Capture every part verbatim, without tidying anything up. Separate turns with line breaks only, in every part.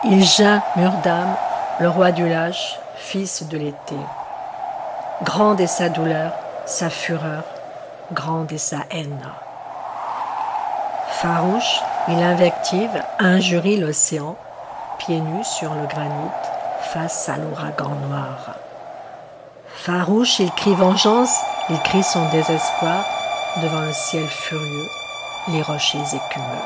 Il geint Murdam, le roi du lâche, fils de l'été. Grande est sa douleur, sa fureur, grande est sa haine. Farouche, il invective, injurie l'océan, pieds nus sur le granit, face à l'ouragan noir. Farouche, il crie vengeance, il crie son désespoir devant le ciel furieux, les rochers écumeux.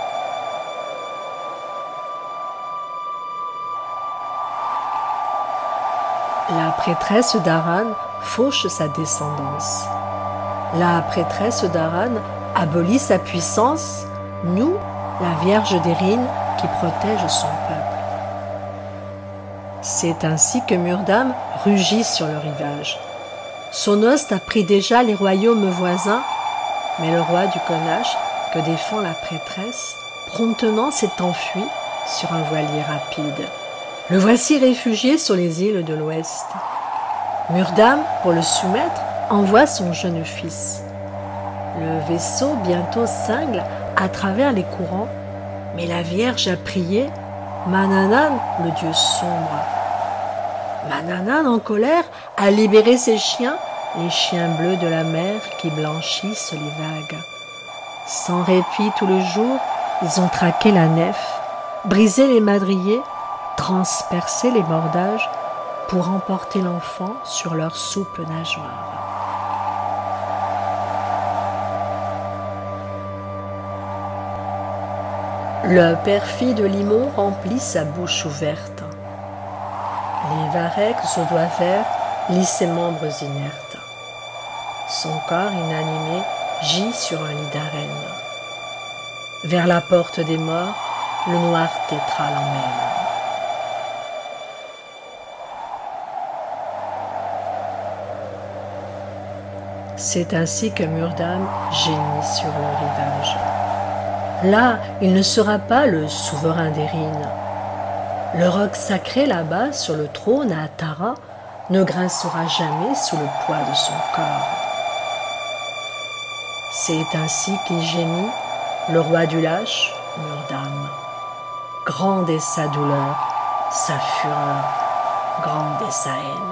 La prêtresse d'Haran fauche sa descendance. La prêtresse d'Haran abolit sa puissance, nous, la Vierge d'Érine qui protège son peuple. C'est ainsi que Murdam rugit sur le rivage. Son host a pris déjà les royaumes voisins, mais le roi du Connache, que défend la prêtresse, promptement s'est enfui sur un voilier rapide. Le voici réfugié sur les îles de l'Ouest. Murdam, pour le soumettre, envoie son jeune fils. Le vaisseau bientôt cingle à travers les courants, mais la Vierge a prié Manannan, le dieu sombre. Manannan, en colère, a libéré ses chiens, les chiens bleus de la mer qui blanchissent les vagues. Sans répit tout le jour, ils ont traqué la nef, brisé les madriers, transpercer les bordages pour emporter l'enfant sur leurs souples nageoires. Le perfide limon remplit sa bouche ouverte. Les varechs aux doigts verts lient ses membres inertes. Son corps inanimé gît sur un lit d'arène. Vers la porte des morts, le noir tétras l'emmène. C'est ainsi que Murdam gémit sur le rivage. Là, il ne sera pas le souverain d'Érine. Le roc sacré là-bas, sur le trône à Tara, ne grincera jamais sous le poids de son corps. C'est ainsi qu'il gémit, le roi du lâche, Murdam. Grande est sa douleur, sa fureur, grande est sa haine.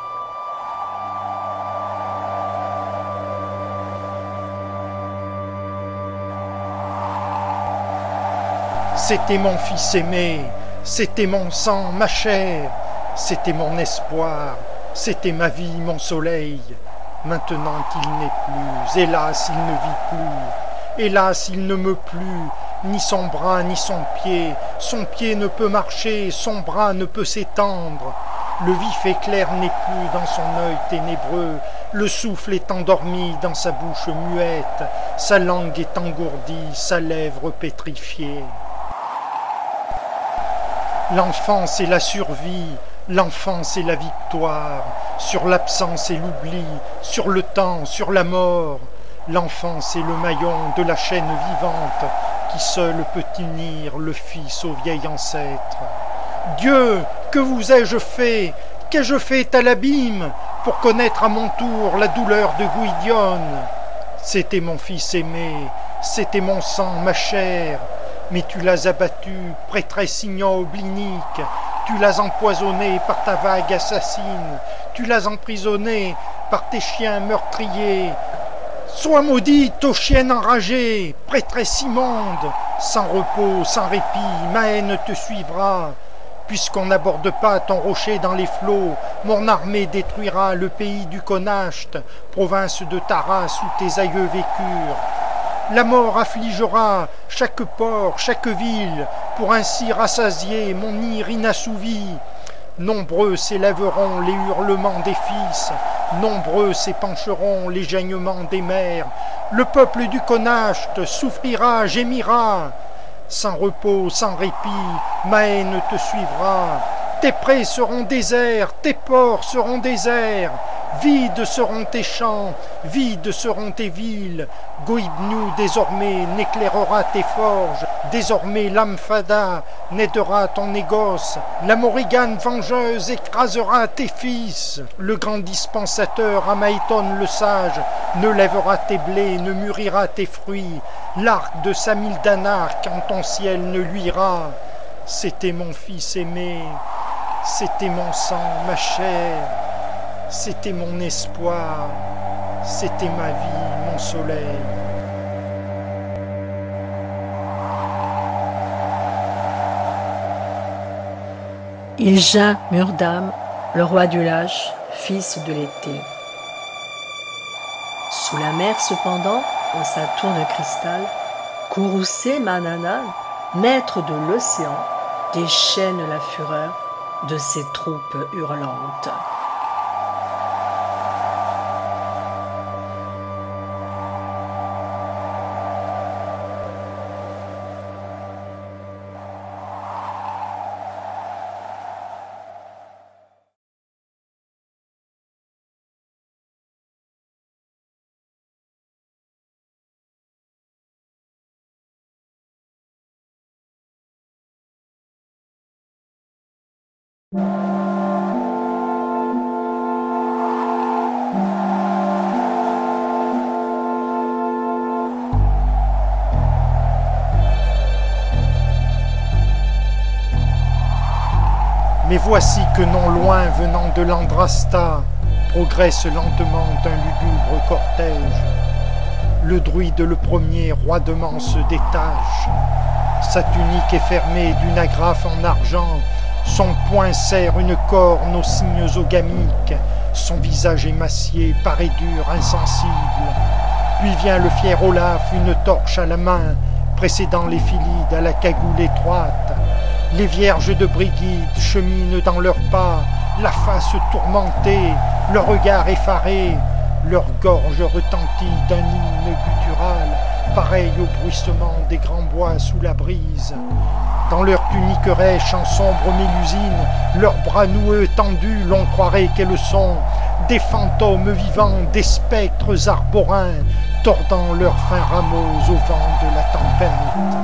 C'était mon fils aimé, c'était mon sang, ma chair, c'était mon espoir, c'était ma vie, mon soleil. Maintenant il n'est plus, hélas, il ne vit plus, hélas, il ne meut plus, ni son bras, ni son pied, son pied ne peut marcher, son bras ne peut s'étendre. Le vif éclair n'est plus dans son œil ténébreux, le souffle est endormi dans sa bouche muette, sa langue est engourdie, sa lèvre pétrifiée. L'enfance est la survie, l'enfance est la victoire, sur l'absence et l'oubli, sur le temps, sur la mort. L'enfance est le maillon de la chaîne vivante qui seul peut unir le fils au vieil ancêtre. Dieu, que vous ai-je fait? Qu'ai-je fait à l'abîme pour connaître à mon tour la douleur de Gwydion? C'était mon fils aimé, c'était mon sang, ma chair. Mais tu l'as abattu, prêtresse ignoble, inique, tu l'as empoisonné par ta vague assassine, tu l'as emprisonné par tes chiens meurtriers. Sois maudite, ô chienne enragée, prêtresse immonde, sans repos, sans répit, ma haine te suivra. Puisqu'on n'aborde pas ton rocher dans les flots, mon armée détruira le pays du Connacht, province de Taras où tes aïeux vécurent. La mort affligera chaque port, chaque ville, pour ainsi rassasier mon ire inassouvi. Nombreux s'élèveront les hurlements des fils, nombreux s'épancheront les gênements des mères. Le peuple du Connacht souffrira, gémira. Sans repos, sans répit, ma haine te suivra. Tes prés seront déserts, tes ports seront déserts. Vides seront tes champs, vides seront tes villes. Goibnou désormais n'éclairera tes forges, désormais l'Amphada n'aidera ton négoce. La Morrigan vengeuse écrasera tes fils. Le grand dispensateur Amaïton le sage ne lèvera tes blés, ne mûrira tes fruits. L'arc de Samildanar quand ton ciel ne luira. C'était mon fils aimé, c'était mon sang, ma chair, c'était mon espoir, c'était ma vie, mon soleil.
Il geint Murdam, le roi du lâche, fils de l'été. Sous la mer cependant, en sa tour de cristal, Courroucé Manana, maître de l'océan, déchaîne la fureur de ses troupes hurlantes.
Mais voici que non loin, venant de l'Andrasta, progresse lentement un lugubre cortège. Le druide le premier roidement se détache. Sa tunique est fermée d'une agrafe en argent. Son poing serre une corne aux signes ogamiques. Son visage émacié paraît dur, insensible. Puis vient le fier Olaf, une torche à la main, précédant les Philides à la cagoule étroite. Les vierges de Brigide cheminent dans leurs pas, la face tourmentée, le regard effaré. Leur gorge retentit d'un hymne guttural, pareil au bruissement des grands bois sous la brise. Dans leur tunique rêche en sombre mélusine, leurs bras noueux tendus, l'on croirait qu'elles sont des fantômes vivants, des spectres arborins, tordant leurs fins rameaux au vent de la tempête.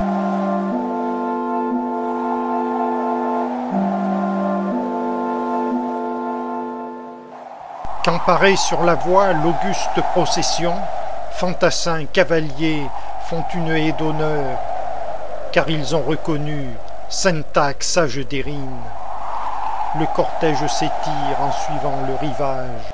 Quand paraît sur la voie l'auguste procession, fantassins cavaliers font une haie d'honneur, car ils ont reconnu Syntaxe sage d'Érine. Le cortège s'étire en suivant le rivage.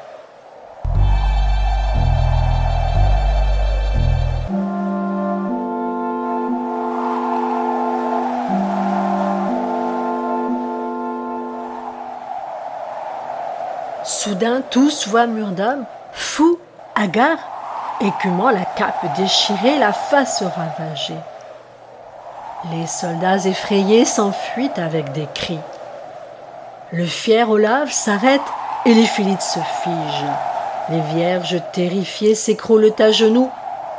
Soudain, tous voient Murdam, fou, hagard, écumant la cape déchirée, la face ravagée. Les soldats effrayés s'enfuient avec des cris. Le fier Olaf s'arrête et les Philides se figent. Les vierges terrifiées s'écroulent à genoux.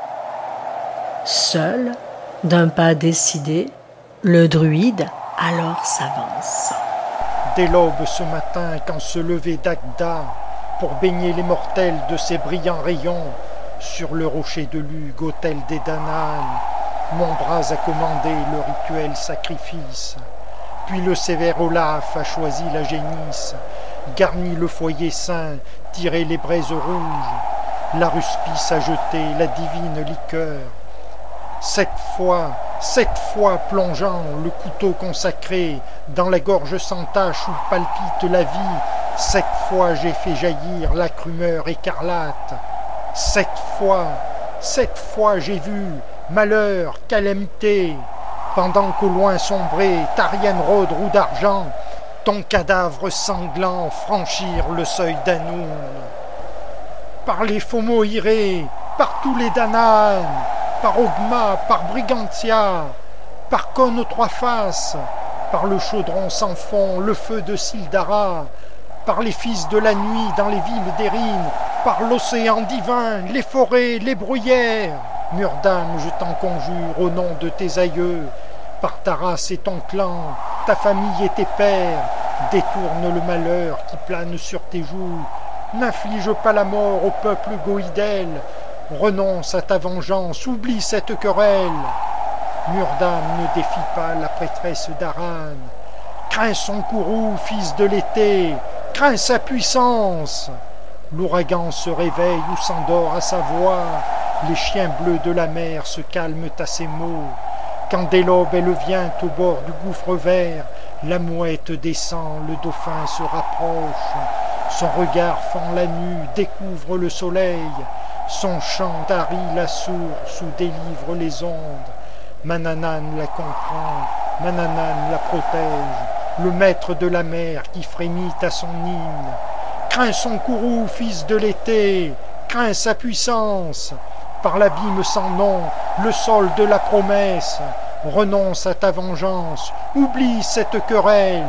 Seul, d'un pas décidé, le druide alors s'avance.
Dès l'aube ce matin, quand se levait Dagda pour baigner les mortels de ses brillants rayons, sur le rocher de Lug, autel des Danann, mon bras a commandé le rituel sacrifice. Puis le sévère Olaf a choisi la génisse, garni le foyer saint, tiré les braises rouges, la ruspice a jeté la divine liqueur. Cette fois, cette fois plongeant le couteau consacré dans la gorge sans tache où palpite la vie, cette fois j'ai fait jaillir la crumeur écarlate. Cette fois, cette fois j'ai vu malheur, calamité, pendant qu'au loin sombrait Tarienrod roue d'argent, ton cadavre sanglant franchir le seuil d'Anoun. Par les Fomoiré, par tous les Danann, par Ogma, par Brigantia, par Con aux trois faces, par le chaudron sans fond, le feu de Sildara, par les fils de la nuit dans les villes d'Érine, par l'océan divin, les forêts, les bruyères. Murdam, je t'en conjure au nom de tes aïeux, par ta race et ton clan, ta famille et tes pères, détourne le malheur qui plane sur tes joues, n'inflige pas la mort au peuple goïdel, renonce à ta vengeance, oublie cette querelle. Murdam ne défie pas la prêtresse d'Aran, crains son courroux, fils de l'été, crains sa puissance. L'ouragan se réveille ou s'endort à sa voix, les chiens bleus de la mer se calment à ses mots. Quand dès l'aube elle vient au bord du gouffre vert, la mouette descend, le dauphin se rapproche. Son regard fend la nue, découvre le soleil. Son chant tarit la source ou délivre les ondes. Mananane la comprend, Mananane la protège. Le maître de la mer qui frémit à son hymne. Crains son courroux, fils de l'été, crains sa puissance. Par l'abîme sans nom, le sol de la promesse. Renonce à ta vengeance, oublie cette querelle.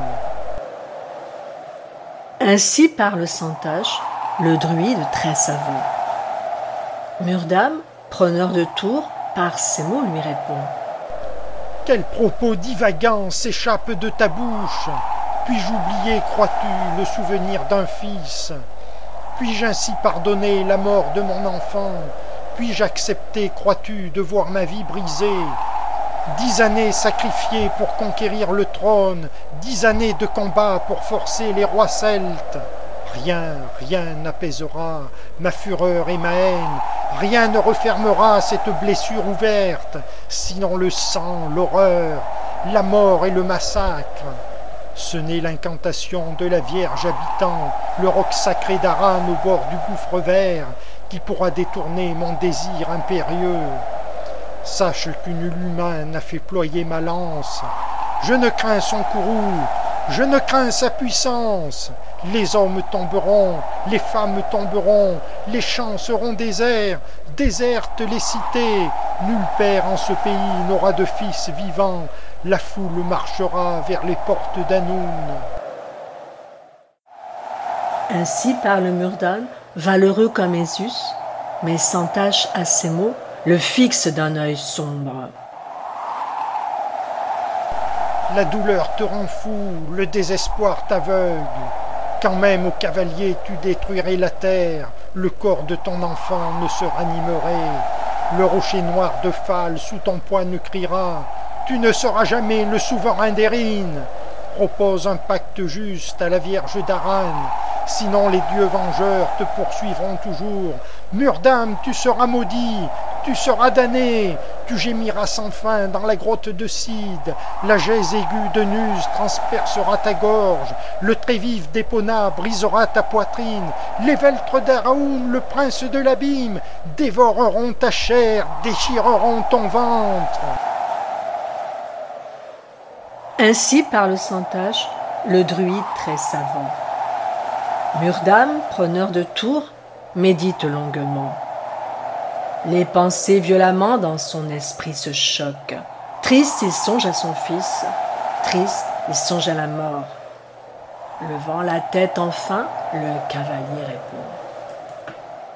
Ainsi parle Santache, le druide très savant. Murdam, preneur de tours, par ces mots lui répond.
Quels propos divagants s'échappent de ta bouche? Puis-je oublier, crois-tu, le souvenir d'un fils? Puis-je ainsi pardonner la mort de mon enfant? Puis-je accepter, crois-tu, de voir ma vie brisée? Dix années sacrifiées pour conquérir le trône, dix années de combat pour forcer les rois celtes. Rien, rien n'apaisera ma fureur et ma haine, rien ne refermera cette blessure ouverte, sinon le sang, l'horreur, la mort et le massacre. Ce n'est l'incantation de la Vierge habitant le roc sacré d'Aran au bord du gouffre vert qui pourra détourner mon désir impérieux. Sache qu'une huile humaine a fait ployer ma lance. Je ne crains son courroux, je ne crains sa puissance. Les hommes tomberont, les femmes tomberont, les champs seront déserts, désertes les cités. Nul père en ce pays n'aura de fils vivant. La foule marchera vers les portes d'Anoun.
Ainsi parle Murdam, valeureux comme Ésus, mais Santache à ces mots le fixe d'un œil sombre.
La douleur te rend fou, le désespoir t'aveugle. Quand même au cavalier tu détruirais la terre, le corps de ton enfant ne se ranimerait. Le rocher noir de Phale sous ton poing criera, tu ne seras jamais le souverain d'Érine. Propose un pacte juste à la Vierge d'Aran, sinon les dieux vengeurs te poursuivront toujours. Murdam, tu seras maudit, tu seras damné, tu gémiras sans fin dans la grotte de Cid. La gèse aiguë de Nuse transpercera ta gorge, le trait vif d'Épona brisera ta poitrine. Les veltres d'Araoun, le prince de l'abîme, dévoreront ta chair, déchireront ton ventre.
Ainsi parle Santache, le druide très savant. Murdam, preneur de tours, médite longuement. Les pensées violemment dans son esprit se choquent. Triste, il songe à son fils. Triste, il songe à la mort. Levant la tête enfin, le cavalier répond.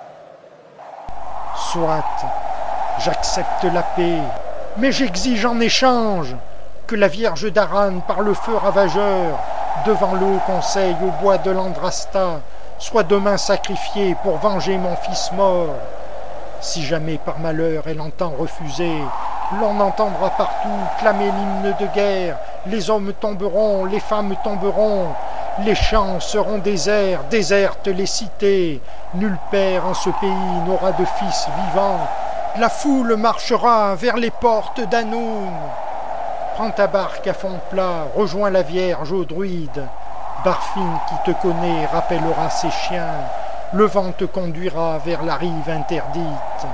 Soit, j'accepte la paix, mais j'exige en échange que la Vierge d'Aran, par le feu ravageur, devant le haut conseil au bois de l'Andrasta, soit demain sacrifiée pour venger mon fils mort. Si jamais par malheur elle entend refuser, l'on entendra partout clamer l'hymne de guerre. Les hommes tomberont, les femmes tomberont, les champs seront déserts, désertes les cités. Nul père en ce pays n'aura de fils vivant. La foule marchera vers les portes d'Anoun. Prends ta barque à fond plat, rejoins la Vierge au druide. Barfine qui te connaît rappellera ses chiens. Le vent te conduira vers la rive interdite.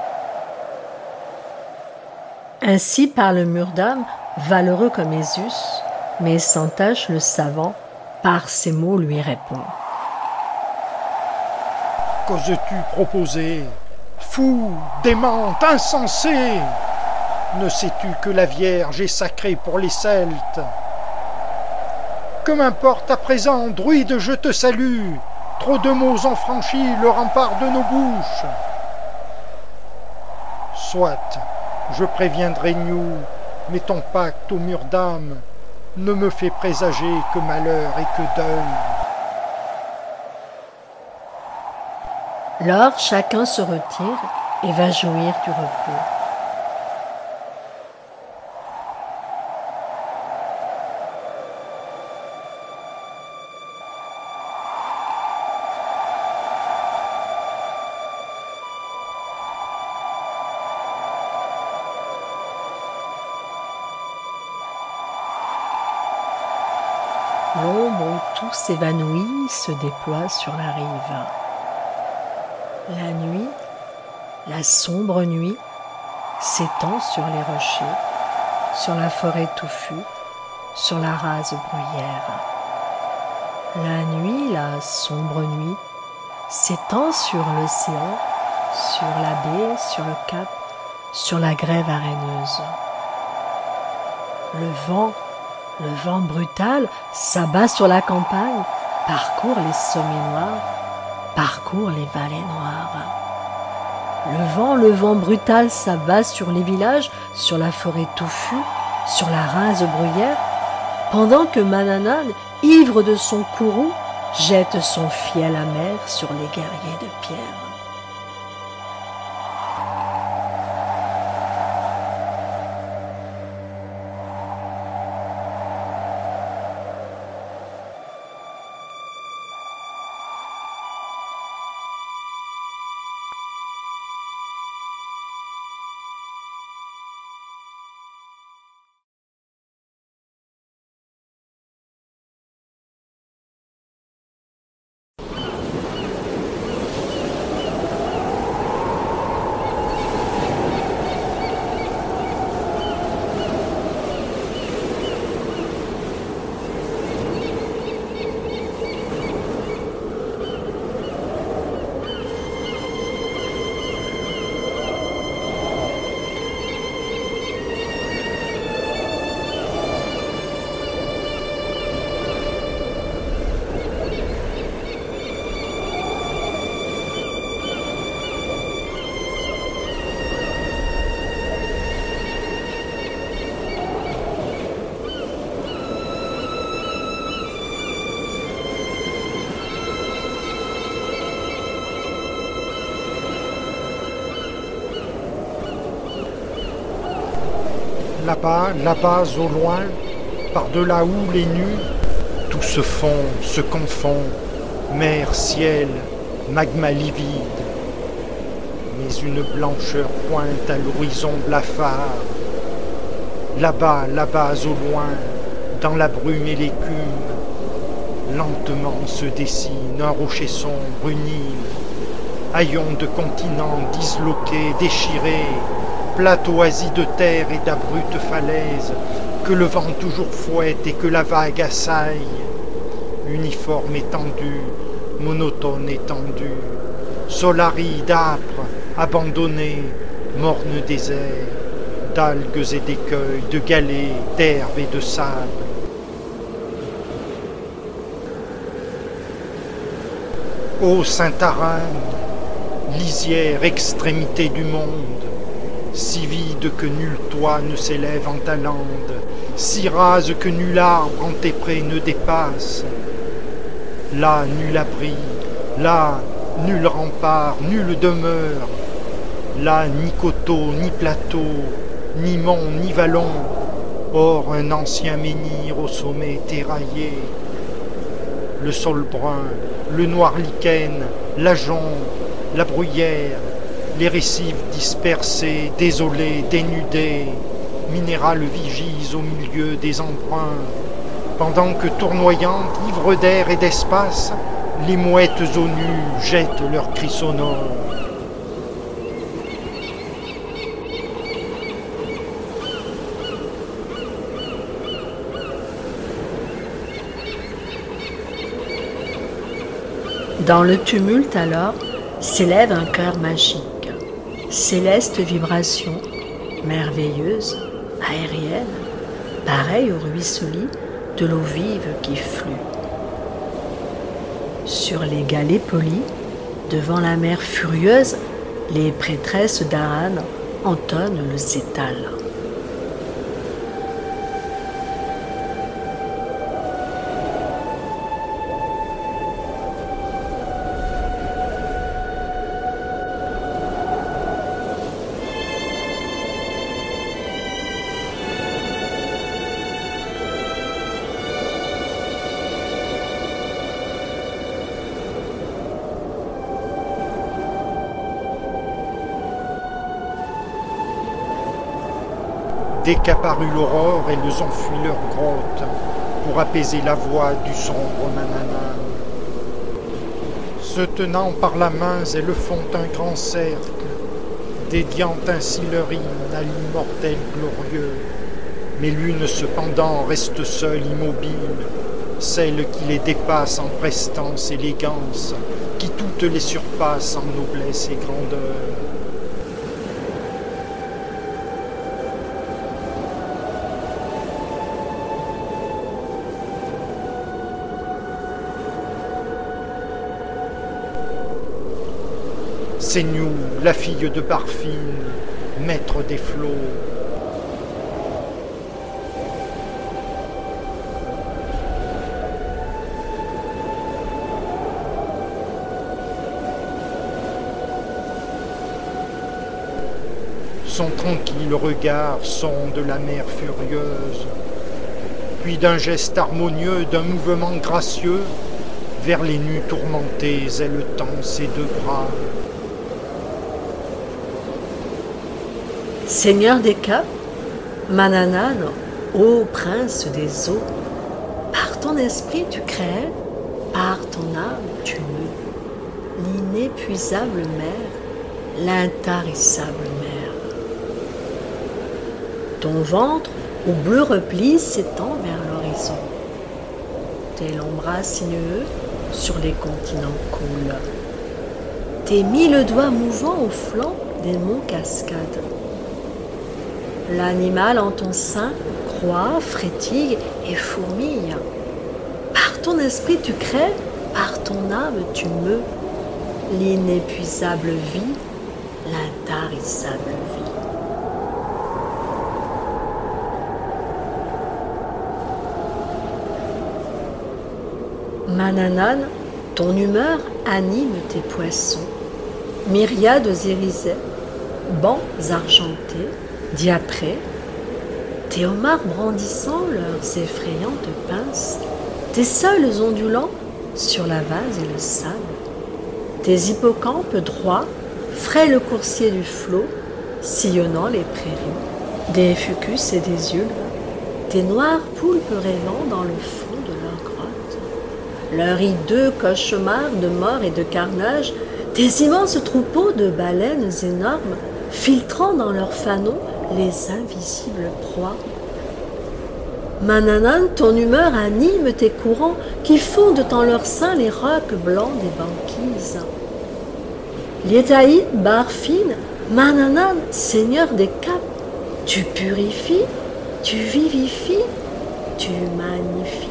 Ainsi parle Murdam, valeureux comme Ésus, mais Santache le savant, par ces mots lui répond.
Qu'oses-tu proposer? Fou, démente, insensé! Ne sais-tu que la Vierge est sacrée pour les Celtes? Que m'importe à présent, druide, je te salue. Trop de mots ont franchi le rempart de nos bouches. Soit, je préviendrai New, mais ton pacte au Murdam ne me fait présager que malheur et que deuil.
Lors, chacun se retire et va jouir du repos. L'ombre où tout s'évanouit se déploie sur la rive. La nuit, la sombre nuit, s'étend sur les rochers, sur la forêt touffue, sur la rase bruyère. La nuit, la sombre nuit, s'étend sur l'océan, sur la baie, sur le cap, sur la grève areineuse. Le vent, le vent brutal, s'abat sur la campagne, parcourt les sommets noirs, parcourt les vallées noires. Le vent, le vent brutal s'abat sur les villages, sur la forêt touffue, sur la rase bruyère, pendant que Manannan, ivre de son courroux, jette son fiel amer sur les guerriers de pierre.
Là-bas, là-bas, au loin, par-delà où les nues, tout se fond, se confond, mer, ciel, magma livide. Mais une blancheur pointe à l'horizon blafard. Là-bas, là-bas, au loin, dans la brume et l'écume, lentement se dessine un rocher sombre, une île, haillons de continents disloqués, déchirés, plateau oisi de terre et d'abruptes falaises, que le vent toujours fouette et que la vague assaille. Uniforme étendu, monotone étendu, sol aride, âpre, abandonné, morne désert, d'algues et d'écueils, de galets, d'herbe et de sable. Ô Saint-Aran, lisière, extrémité du monde, si vide que nul toit ne s'élève en ta lande, si rase que nul arbre en tes prés ne dépasse. Là, nul abri, là, nul rempart, nulle demeure. Là, ni coteau, ni plateau, ni mont, ni vallon. Or, un ancien menhir au sommet terraillé. Le sol brun, le noir lichen, l'ajon, la bruyère, les récifs dispersés, désolés, dénudés, minéral vigise au milieu des embruns, pendant que tournoyantes, ivres d'air et d'espace, les mouettes aux nues jettent leurs cris sonores.
Dans le tumulte alors s'élève un chœur magique, céleste vibration, merveilleuse, aérienne, pareille au ruisselis de l'eau vive qui flue. Sur les galets polis, devant la mer furieuse, les prêtresses d'Aran entonnent le cétal.
Dès qu'apparut l'aurore, elles ont fui leur grotte, pour apaiser la voix du sombre Manannan. Se tenant par la main, elles font un grand cercle, dédiant ainsi leur hymne à l'immortel glorieux. Mais l'une cependant reste seule, immobile, celle qui les dépasse en prestance, élégance, qui toutes les surpasse en noblesse et grandeur. C'est nous, la fille de Barfine, maître des flots. Son tranquille regard sonde la mer furieuse, puis d'un geste harmonieux, d'un mouvement gracieux, vers les nues tourmentées, elle tend ses deux bras.
Seigneur des caps, Manannan, ô prince des eaux, par ton esprit tu crées, par ton âme tu meus, l'inépuisable mer, l'intarissable mer. Ton ventre au bleu repli s'étend vers l'horizon. Tes longs bras sinueux sur les continents coulent. Tes mille doigts mouvants au flanc des monts cascadent. L'animal en ton sein croît, frétille et fourmille. Par ton esprit tu crées, par ton âme tu meus, l'inépuisable vie, l'intarissable vie. Manannan, ton humeur anime tes poissons, myriades irisées, bancs argentés, diaprés, tes homards brandissant leurs effrayantes pinces, tes saules ondulants sur la vase et le sable, tes hippocampes droits, frêles coursiers du flot, sillonnant les prairies, des fucus et des ulves, tes noires poulpes rêvant dans le fond de leur grotte, leurs hideux cauchemars de mort et de carnage, tes immenses troupeaux de baleines énormes, filtrant dans leurs fanaux les invisibles proies. Manannan, ton humeur anime tes courants qui fondent en leur sein les rocs blancs des banquises. Lietaïd, Barfine, Manannan, seigneur des caps, tu purifies, tu vivifies, tu magnifies.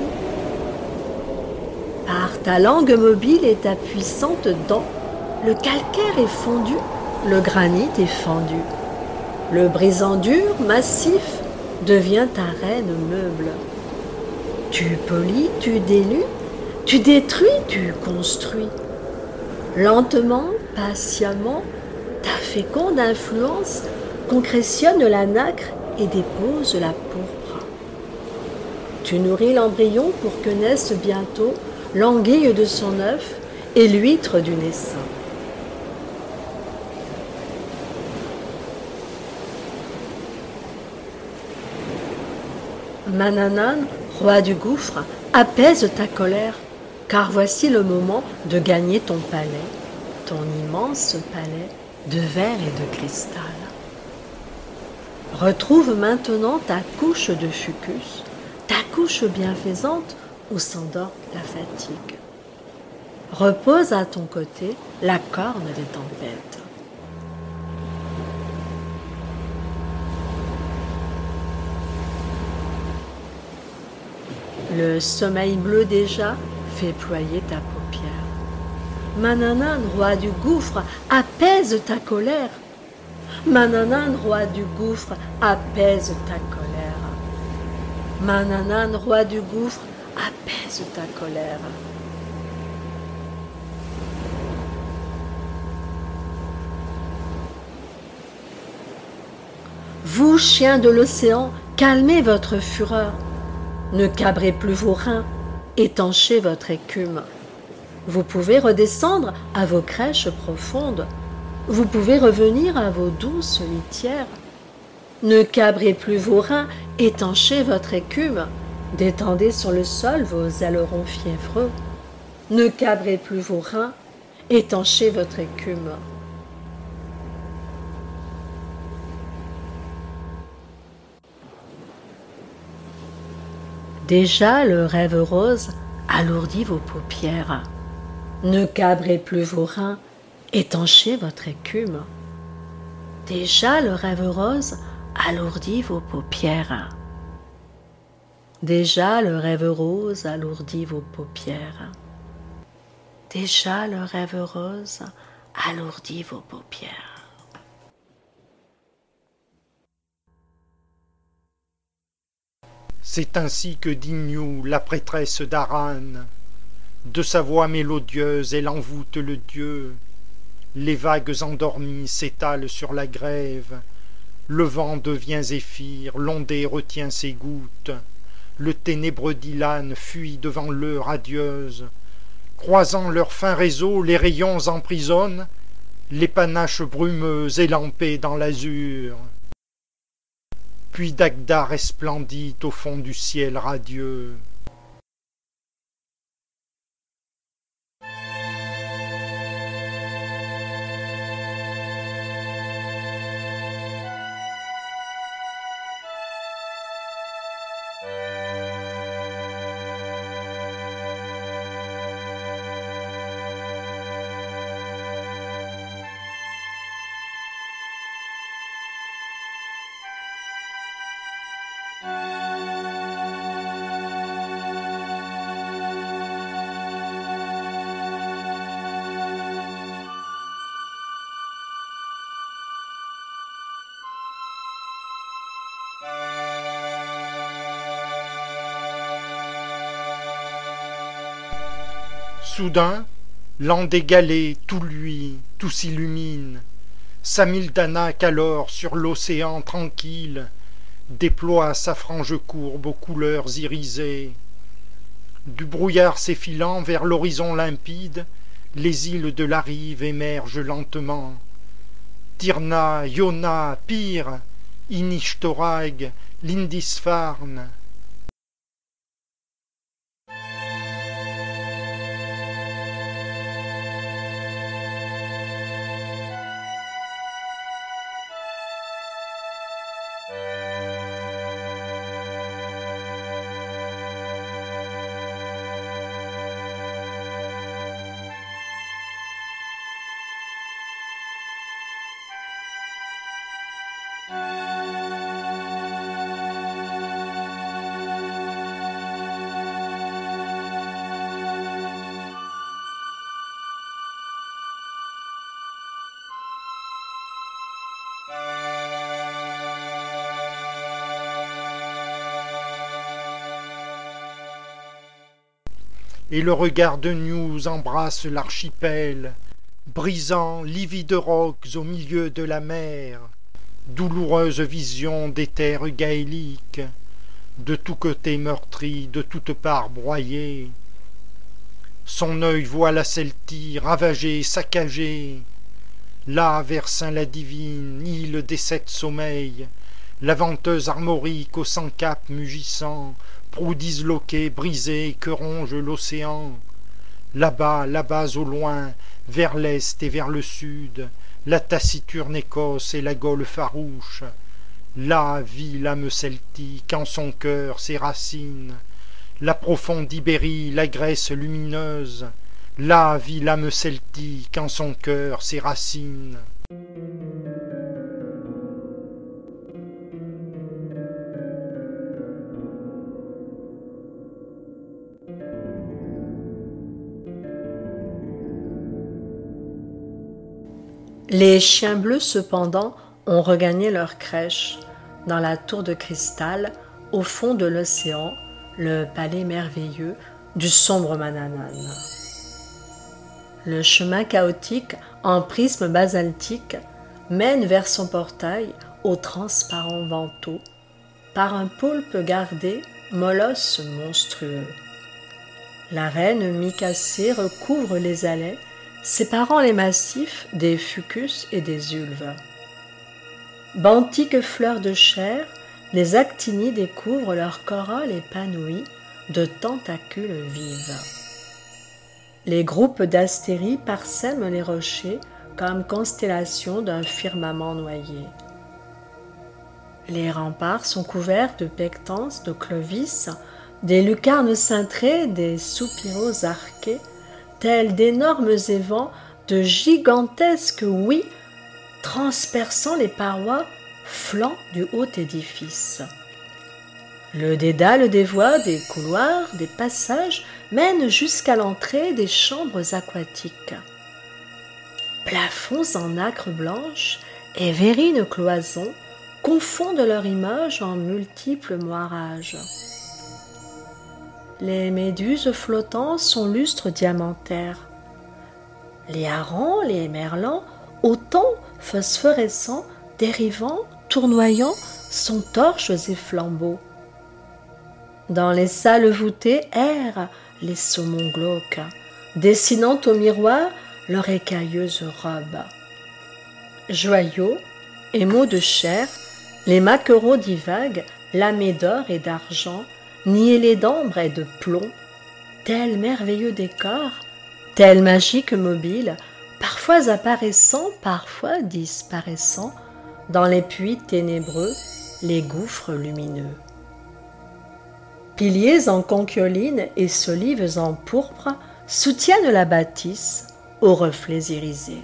Par ta langue mobile et ta puissante dent, le calcaire est fondu, le granit est fendu. Le brisant dur, massif, devient ta reine meuble. Tu polis, tu délues, tu détruis, tu construis. Lentement, patiemment, ta féconde influence concrétionne la nacre et dépose la pourpre. Tu nourris l'embryon pour que naisse bientôt l'anguille de son œuf et l'huître du naissain. Manannan, roi du gouffre, apaise ta colère, car voici le moment de gagner ton palais, ton immense palais de verre et de cristal. Retrouve maintenant ta couche de fucus, ta couche bienfaisante où s'endort la fatigue. Repose à ton côté la corne des tempêtes. Le sommeil bleu déjà fait ployer ta paupière. Manannan, roi du gouffre, apaise ta colère. Manannan, roi du gouffre, apaise ta colère. Manannan, roi du gouffre, apaise ta colère. Vous, chiens de l'océan, calmez votre fureur. Ne cabrez plus vos reins, étanchez votre écume. Vous pouvez redescendre à vos crèches profondes. Vous pouvez revenir à vos douces litières. Ne cabrez plus vos reins, étanchez votre écume. Détendez sur le sol vos ailerons fiévreux. Ne cabrez plus vos reins, étanchez votre écume. Déjà le rêve rose alourdit vos paupières. Ne cabrez plus vos reins, étanchez votre écume. Déjà le rêve rose alourdit vos paupières. Déjà le rêve rose alourdit vos paupières. Déjà le rêve rose alourdit vos paupières.
C'est ainsi que Dignou, la prêtresse d'Aran, de sa voix mélodieuse, elle envoûte le dieu. Les vagues endormies s'étalent sur la grève. Le vent devient zéphyr, l'ondée retient ses gouttes. Le ténébreux d'Ilan fuit devant l'eux radieuse. Croisant leurs fins réseaux, les rayons emprisonnent les panaches brumeux élampés dans l'azur. Puis Dagda resplendit au fond du ciel radieux. Soudain, l'an égalé, tout luit, tout s'illumine. Samildanak alors sur l'océan tranquille déploie sa frange courbe aux couleurs irisées. Du brouillard s'effilant vers l'horizon limpide, les îles de la rive émergent lentement. Tirna, Iona, Pyr, Inishtorag, Lindisfarne. Et le regard de News embrasse l'archipel, brisant livides rocs au milieu de la mer, douloureuse vision des terres gaéliques, de tous côtés meurtries, de toutes parts broyées. Son œil voit la Celtie ravagée, saccagée, là vers Saint-la-Divine, île des sept sommeils, la venteuse armorique au cent cap mugissant, proue disloquée, brisée, que ronge l'océan. Là-bas, là-bas au loin, vers l'est et vers le sud, la taciturne Écosse et la Gaule farouche. Là vit l'âme celtique en son cœur ses racines, la profonde Ibérie, la Grèce lumineuse. Là vit l'âme celtique en son cœur ses racines.
Les chiens bleus, cependant, ont regagné leur crèche, dans la tour de cristal, au fond de l'océan, le palais merveilleux du sombre Manannan. Le chemin chaotique, en prisme basaltique, mène vers son portail au transparent vantaux, par un poulpe gardé, molosse monstrueux. La reine micacée recouvre les allées, séparant les massifs des fucus et des ulves. Benthiques fleurs de chair, les actinies découvrent leur corolle épanouie de tentacules vives. Les groupes d'astéries parsèment les rochers comme constellations d'un firmament noyé. Les remparts sont couverts de pectences, de clovis, des lucarnes cintrées, des soupiraux arqués, tels d'énormes évents de gigantesques oui, transperçant les parois flancs du haut édifice. Le dédale des voies, des couloirs, des passages mène jusqu'à l'entrée des chambres aquatiques. Plafonds en nacre blanche et verrines cloisons confondent leur image en multiples moirages. Les méduses flottantes sont lustres diamantaires. Les harengs, les merlans, autant phosphorescents, dérivants, tournoyants, sont torches et flambeaux. Dans les salles voûtées errent les saumons glauques, dessinant au miroir leur écailleuse robe. Joyaux, émaux de chair, les maquereaux divaguent, lamés d'or et d'argent, niellés d'ambre et de plomb, tel merveilleux décor, tel magique mobile, parfois apparaissant, parfois disparaissant, dans les puits ténébreux, les gouffres lumineux. Piliers en concioline et solives en pourpre soutiennent la bâtisse aux reflets irisés.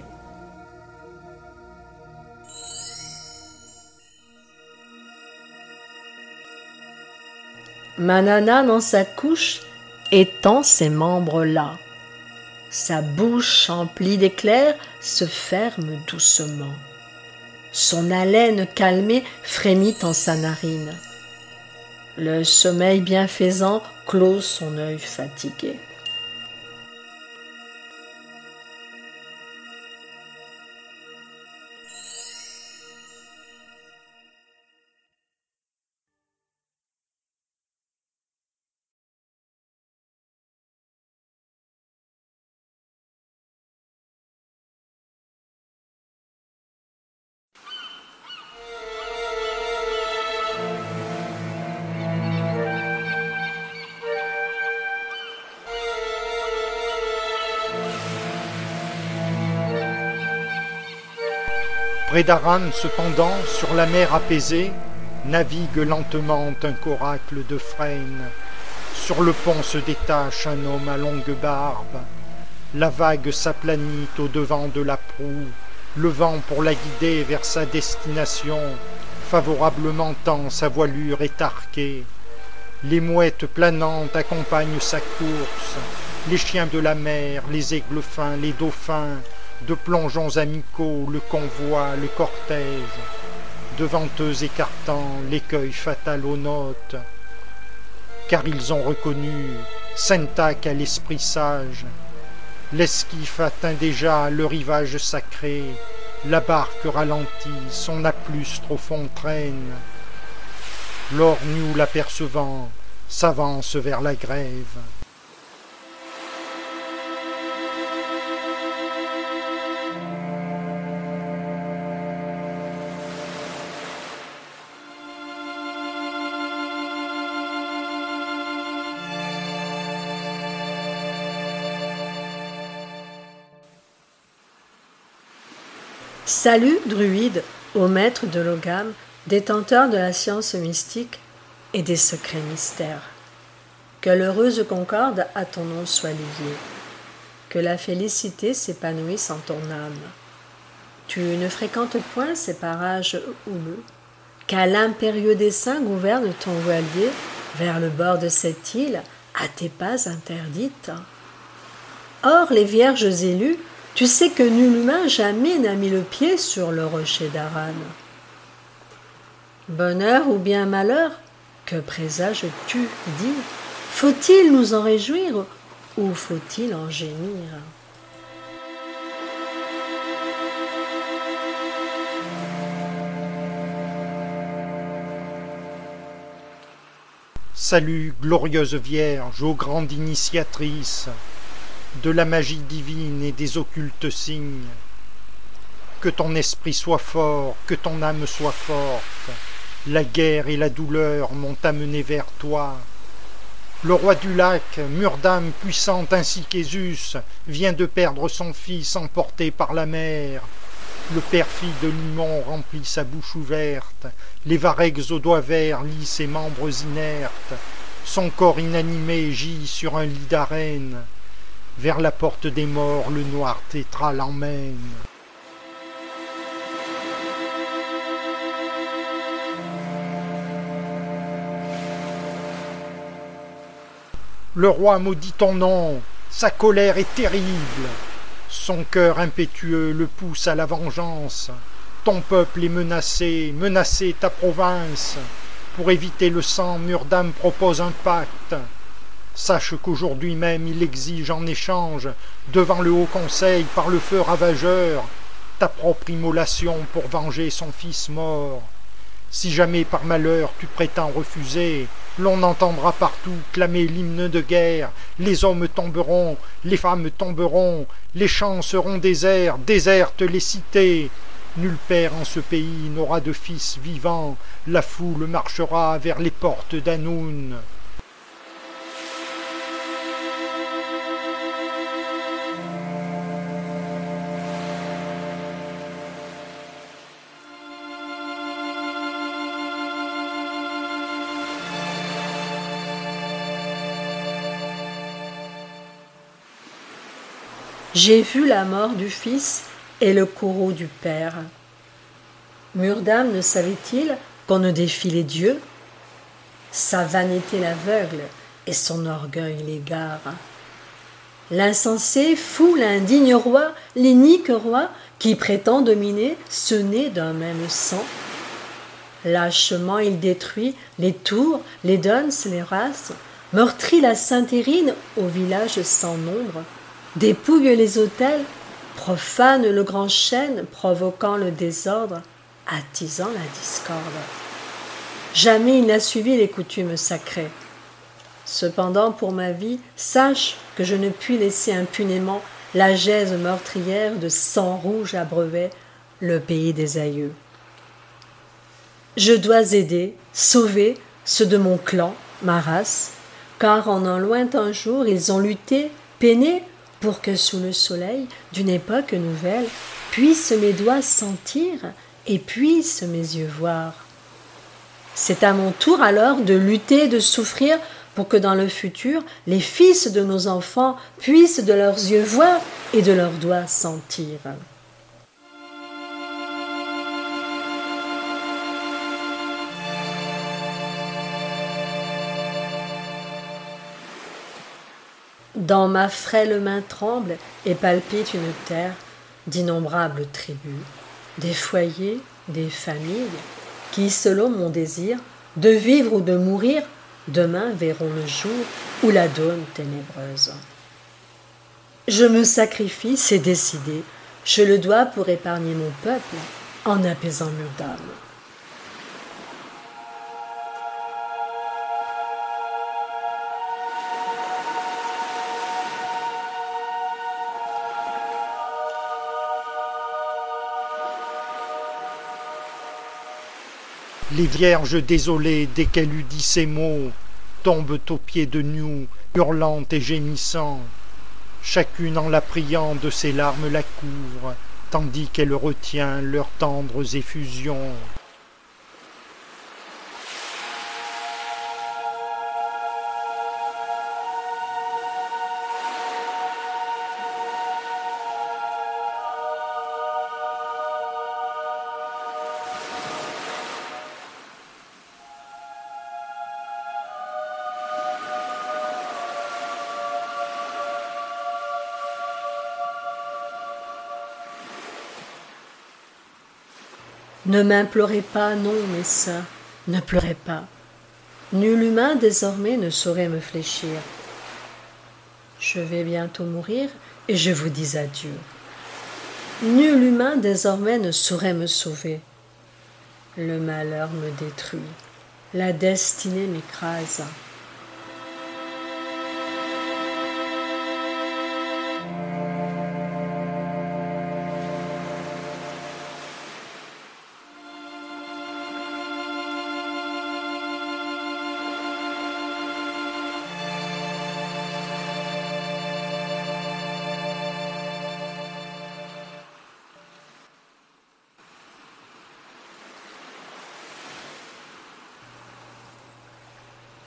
Manana dans sa couche étend ses membres là. Sa bouche emplie d'éclairs se ferme doucement. Son haleine calmée frémit en sa narine. Le sommeil bienfaisant close son œil fatigué.
Près d'Aran, cependant, sur la mer apaisée, navigue lentement un coracle de frêne. Sur le pont se détache un homme à longue barbe. La vague s'aplanit au-devant de la proue. Le vent pour la guider vers sa destination, favorablement tend sa voilure étarquée. Les mouettes planantes accompagnent sa course. Les chiens de la mer, les aigles fins, les dauphins, de plongeons amicaux, le convoi, le cortège, devant eux écartant l'écueil fatal aux notes, car ils ont reconnu Syntaque à l'esprit sage. L'esquif atteint déjà le rivage sacré, la barque ralentit, son applustre au fond traîne. L'orgneau l'apercevant s'avance vers la grève.
Salut, druide, ô maître de l'Ogam, détenteur de la science mystique et des secrets mystères. Que l'heureuse concorde à ton nom soit liée, que la félicité s'épanouisse en ton âme. Tu ne fréquentes point ces parages houleux, qu'à l'impérieux dessein gouverne ton voilier vers le bord de cette île à tes pas interdites. Or, les vierges élues, tu sais que nul humain jamais n'a mis le pied sur le rocher d'Aran. Bonheur ou bien malheur, que présages-tu, dis, faut-il nous en réjouir ou faut-il en gémir?
Salut, glorieuse Vierge, ô grande initiatrice de la magie divine et des occultes signes. Que ton esprit soit fort, que ton âme soit forte, la guerre et la douleur m'ont amené vers toi. Le roi du lac, Murdam puissante ainsi qu'Ésus, vient de perdre son fils emporté par la mer. Le perfide Limon remplit sa bouche ouverte, les varechs aux doigts verts lient ses membres inertes. Son corps inanimé gît sur un lit d'arène. Vers la porte des morts, le noir tétras l'emmène. Le roi maudit ton nom, sa colère est terrible. Son cœur impétueux le pousse à la vengeance. Ton peuple est menacé, menacé ta province. Pour éviter le sang, Murdam propose un pacte. Sache qu'aujourd'hui même il exige en échange, devant le haut conseil par le feu ravageur, ta propre immolation pour venger son fils mort. Si jamais par malheur tu prétends refuser, l'on entendra partout clamer l'hymne de guerre. Les hommes tomberont, les femmes tomberont, les champs seront déserts, désertes les cités. Nul père en ce pays n'aura de fils vivant, la foule marchera vers les portes d'Hanoun.
J'ai vu la mort du fils et le courroux du père. Murdam ne savait-il qu'on ne défie les dieux? Sa vanité l'aveugle et son orgueil l'égare. L'insensé fout l'indigne roi, l'inique roi qui prétend dominer ce né d'un même sang. Lâchement il détruit les tours, les dons, les races, meurtrit la Sainte-Érine au village sans nombre, dépouille les autels, profane le grand chêne, provoquant le désordre, attisant la discorde. Jamais il n'a suivi les coutumes sacrées. Cependant, pour ma vie, sache que je ne puis laisser impunément la gèse meurtrière de sang rouge abreuvait le pays des aïeux. Je dois aider, sauver ceux de mon clan, ma race, car en un lointain jour ils ont lutté, peiné, pour que sous le soleil d'une époque nouvelle puissent mes doigts sentir et puissent mes yeux voir. C'est à mon tour alors de lutter, de souffrir, pour que dans le futur, les fils de nos enfants puissent de leurs yeux voir et de leurs doigts sentir. Dans ma frêle main tremble et palpite une terre d'innombrables tribus, des foyers, des familles, qui, selon mon désir, de vivre ou de mourir, demain verront le jour ou la daune ténébreuse. Je me sacrifie, c'est décidé, je le dois pour épargner mon peuple en apaisant Murdam.
Les vierges désolées, dès qu'elle eut dit ces mots, tombent aux pieds de nous, hurlantes et gémissant. Chacune en la priant de ses larmes la couvre, tandis qu'elle retient leurs tendres effusions.
Ne m'implorez pas, non, mes saints, ne pleurez pas. Nul humain désormais ne saurait me fléchir. Je vais bientôt mourir et je vous dis adieu. Nul humain désormais ne saurait me sauver. Le malheur me détruit, la destinée m'écrase.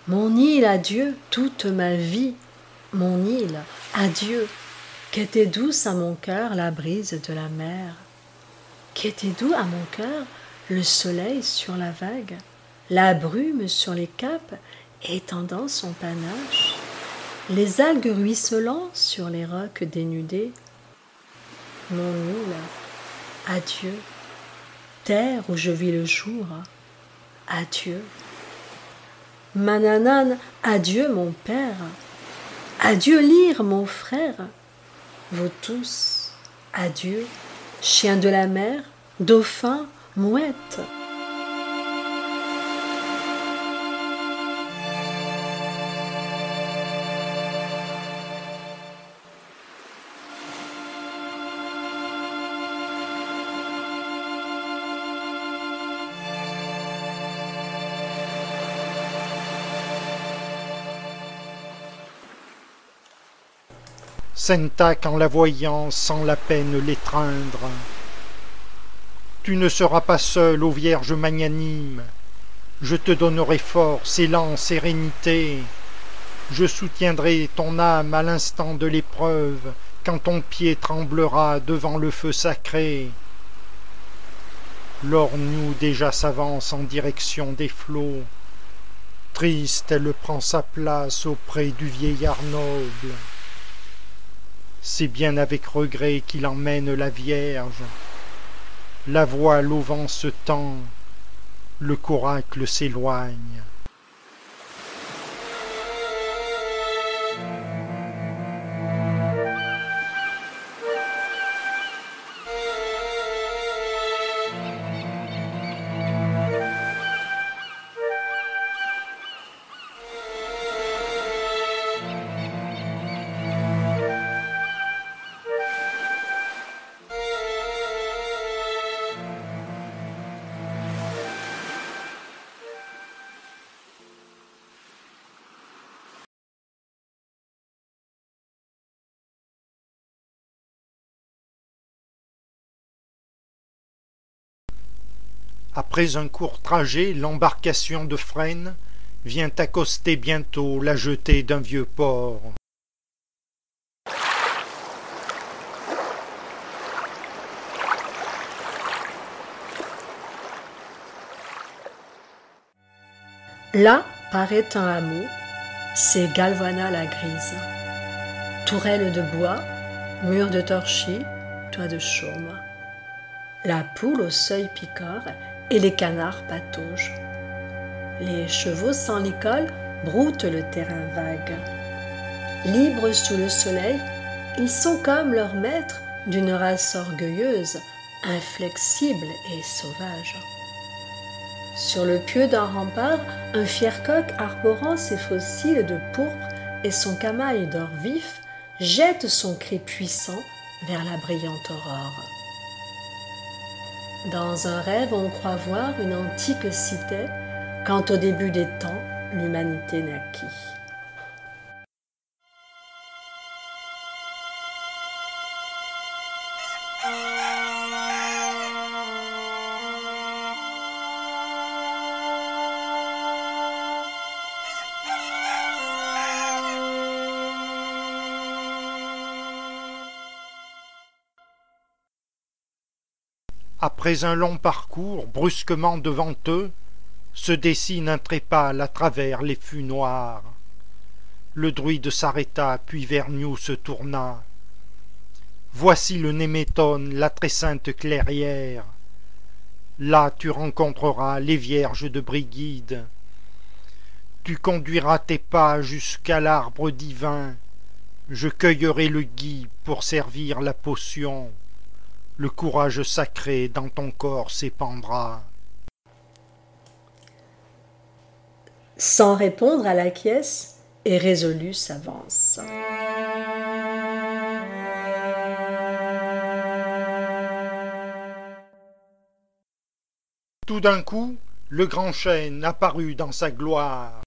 Mon île, adieu, toute ma vie, mon île, adieu, qu'était douce à mon cœur la brise de la mer, qu'était doux à mon cœur le soleil sur la vague, la brume sur les caps étendant son panache, les algues ruisselant sur les rocs dénudés. Mon île, adieu, terre où je vis le jour, adieu. Mananane, adieu mon père, adieu Lyre mon frère, vous tous, adieu, chiens de la mer, dauphins, mouettes.
Sentac en la voyant sans la peine l'étreindre. Tu ne seras pas seul, ô Vierge magnanime, je te donnerai force, élan, sérénité, je soutiendrai ton âme à l'instant de l'épreuve, quand ton pied tremblera devant le feu sacré. L'Orgnou déjà s'avance en direction des flots, triste elle prend sa place auprès du vieillard noble. C'est bien avec regret qu'il emmène la Vierge. La voile au vent se tend, le coracle s'éloigne. Après un court trajet, l'embarcation de Fresnes vient accoster bientôt la jetée d'un vieux port.
Là paraît un hameau, c'est Galvana-la-Grise. Tourelle de bois, mur de torchis, toit de chaume. La poule au seuil picore et les canards pataugent. Les chevaux sans licol broutent le terrain vague. Libres sous le soleil, ils sont comme leurs maîtres d'une race orgueilleuse, inflexible et sauvage. Sur le pieu d'un rempart, un fier coq arborant ses fossiles de pourpre et son camail d'or vif jette son cri puissant vers la brillante aurore. Dans un rêve, on croit voir une antique cité, quand au début des temps, l'humanité naquit.
Après un long parcours, brusquement devant eux, se dessine un trépal à travers les fûts noirs. Le druide s'arrêta, puis vers nous se tourna. Voici le Néméthone, la très sainte clairière. Là tu rencontreras les vierges de Brigide. Tu conduiras tes pas jusqu'à l'arbre divin. Je cueillerai le gui pour servir la potion. Le courage sacré dans ton corps s'épandra.
Sans répondre à l'acquiesce, et résolu s'avance.
Tout d'un coup, le grand chêne apparut dans sa gloire.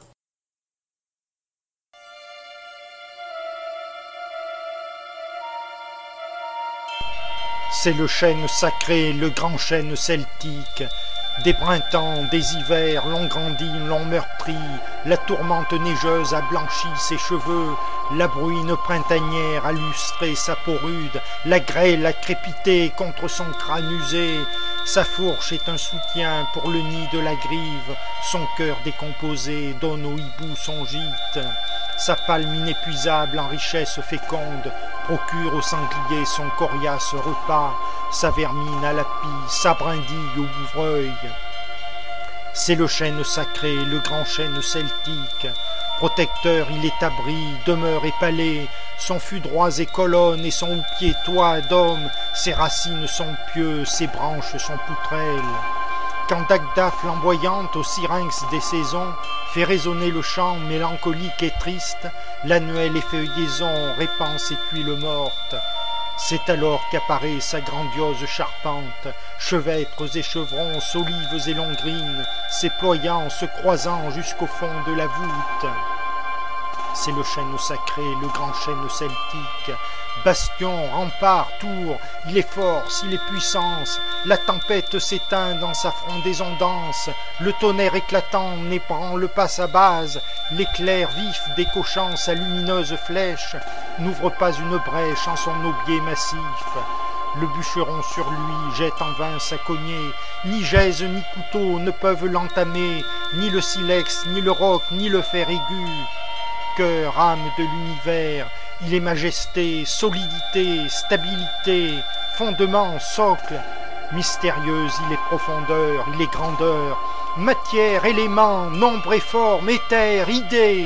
C'est le chêne sacré, le grand chêne celtique, Des printemps, des hivers l'ont grandi, l'ont meurtri, la tourmente neigeuse a blanchi ses cheveux, la bruine printanière a lustré sa peau rude, la grêle a crépité contre son crâne usé, sa fourche est un soutien pour le nid de la grive, son cœur décomposé donne au hibou son gîte, sa palme inépuisable en richesse féconde procure au sanglier son coriace repas, sa vermine à la pie, sa brindille au bouvreuil. C'est le chêne sacré, le grand chêne celtique, protecteur il est abri, demeure et palais, son fût droits et colonnes et son houppier toit d'homme, ses racines sont pieux, ses branches sont poutrelles. Quand Dagda flamboyante au syrinx des saisons fait résonner le chant mélancolique et triste, l'annuelle effeuillaison répand ses tuiles mortes. C'est alors qu'apparaît sa grandiose charpente, chevêtres et chevrons, solives et longrines, s'éployant, se croisant jusqu'au fond de la voûte. C'est le chêne sacré, le grand chêne celtique, bastion, rempart, tour, il est force, il est puissance, la tempête s'éteint dans sa frondaison dense, le tonnerre éclatant n'ébranle pas sa base, l'éclair vif décochant sa lumineuse flèche n'ouvre pas une brèche en son aubier massif. Le bûcheron sur lui jette en vain sa cognée, ni gèse ni couteau ne peuvent l'entamer, ni le silex, ni le roc, ni le fer aigu. Cœur, âme de l'univers, il est majesté, solidité, stabilité, fondement, socle. Mystérieuse, il est profondeur, il est grandeur, matière, élément, nombre et forme, éther, idée.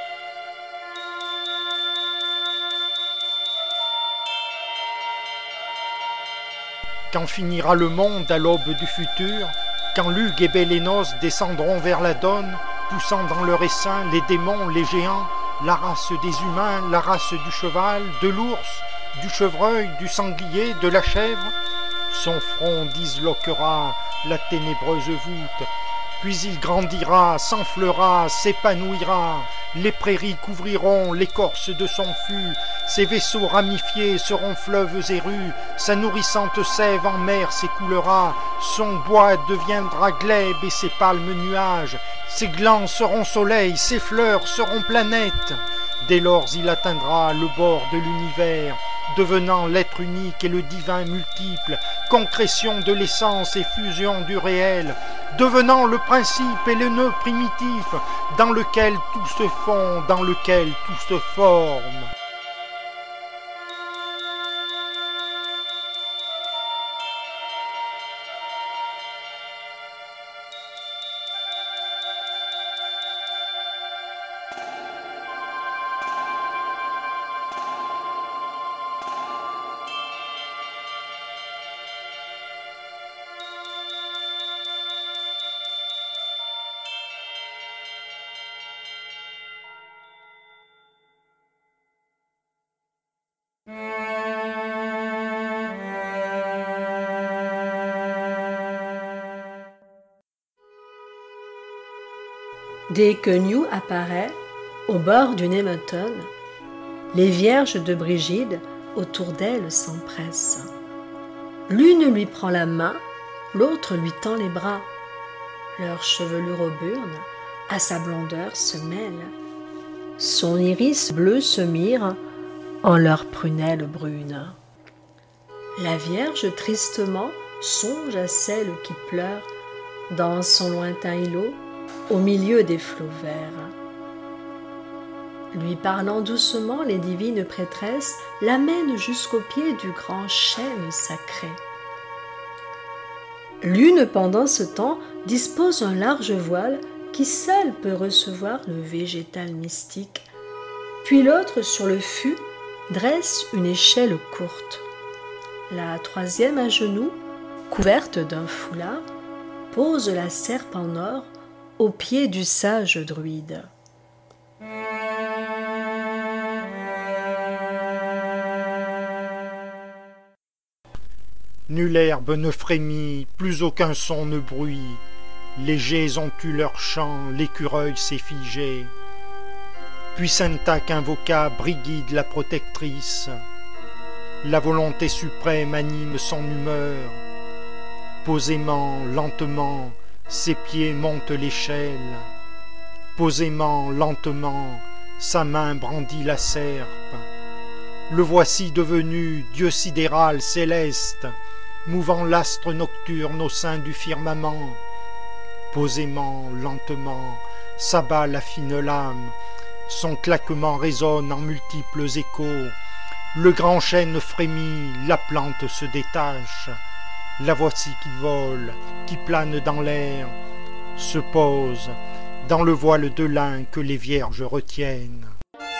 Quand finira le monde à l'aube du futur, quand Lug et Bélénos descendront vers la Donne, poussant dans leur essaim les démons, les géants, la race des humains, la race du cheval, de l'ours, du chevreuil, du sanglier, de la chèvre, son front disloquera la ténébreuse voûte, puis il grandira, s'enflera, s'épanouira, les prairies couvriront l'écorce de son fût, ses vaisseaux ramifiés seront fleuves et rues, sa nourrissante sève en mer s'écoulera, son bois deviendra glèbe et ses palmes nuages, ses glands seront soleil, ses fleurs seront planètes. Dès lors il atteindra le bord de l'univers, devenant l'être unique et le divin multiple, concrétion de l'essence et fusion du réel, devenant le principe et le nœud primitif, dans lequel tout se fond, dans lequel tout se forme.
Dès que New apparaît, au bord d'une émetonne, les vierges de Brigide autour d'elle s'empressent. L'une lui prend la main, l'autre lui tend les bras. Leur chevelure auburne à sa blondeur se mêle. Son iris bleu se mire en leurs prunelles brunes. La Vierge tristement songe à celle qui pleure dans son lointain îlot au milieu des flots verts. Lui parlant doucement, les divines prêtresses l'amènent jusqu'au pied du grand chêne sacré. L'une, pendant ce temps, dispose un large voile qui seul peut recevoir le végétal mystique, puis l'autre, sur le fût, dresse une échelle courte. La troisième, à genoux, couverte d'un foulard, pose la serpe en or au pied du sage druide.
Nulle herbe ne frémit, plus aucun son ne bruit. Les geais ont eu leur chant, l'écureuil s'est figé. Puis Syntaque invoqua Brigide la protectrice. La volonté suprême anime son humeur. Posément, lentement, ses pieds montent l'échelle. Posément, lentement, sa main brandit la serpe. Le voici devenu Dieu sidéral céleste, mouvant l'astre nocturne au sein du firmament. Posément, lentement, s'abat la fine lame, son claquement résonne en multiples échos. Le grand chêne frémit, la plante se détache. La voici qui vole, qui plane dans l'air, se pose dans le voile de lin que les vierges retiennent.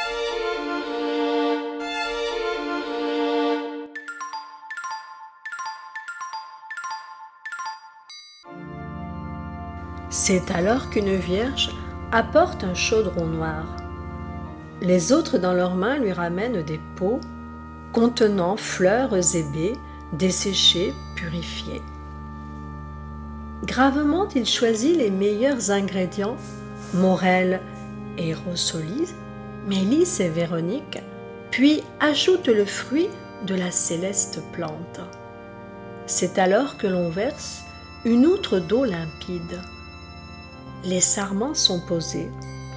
C'est alors qu'une vierge apporte un chaudron noir. Les autres dans leurs mains lui ramènent des pots contenant fleurs et baies desséchées, purifiées. Gravement, il choisit les meilleurs ingrédients, Morel et Rosolis, Mélisse et Véronique, puis ajoute le fruit de la céleste plante. C'est alors que l'on verse une outre d'eau limpide. Les sarments sont posés.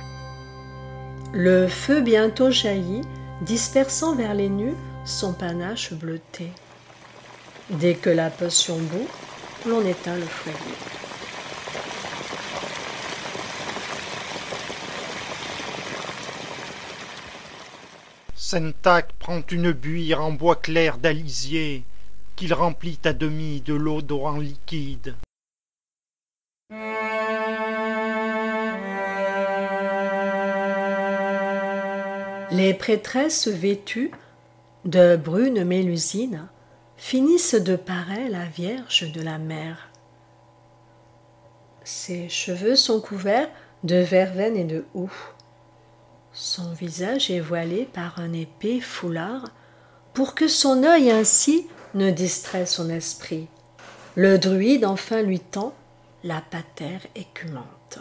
Le feu bientôt jaillit, dispersant vers les nus son panache bleuté. Dès que la potion bout, l'on éteint le foyer.
Sentac prend une buire en bois clair d'alisier, qu'il remplit à demi de l'eau d'orant liquide.
Les prêtresses vêtues de brune mélusine finissent de parer la Vierge de la mer. Ses cheveux sont couverts de verveine et de houx. Son visage est voilé par un épais foulard pour que son œil ainsi ne distrait son esprit. Le druide enfin lui tend la patère écumante.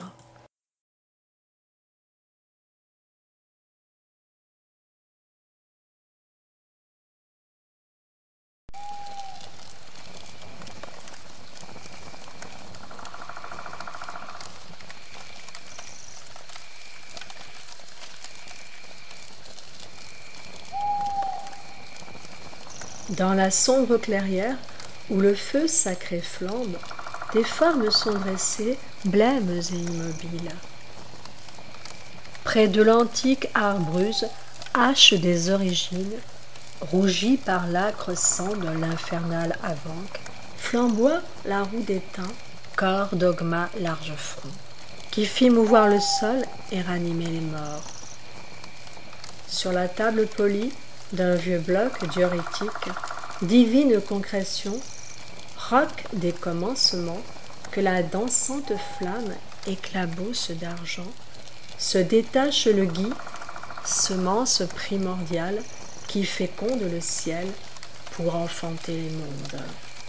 Dans la sombre clairière où le feu sacré flambe, des formes sont dressées, blêmes et immobiles. Près de l'antique arbruse, hache des origines, rougie par l'âcre sang de l'infernal avanque, flamboie la roue d'étain, corps dogma large front, qui fit mouvoir le sol et ranimer les morts. Sur la table polie d'un vieux bloc diurétique, divine concrétion, roc des commencements que la dansante flamme éclabousse d'argent, se détache le gui, semence primordiale qui féconde le ciel pour enfanter les mondes.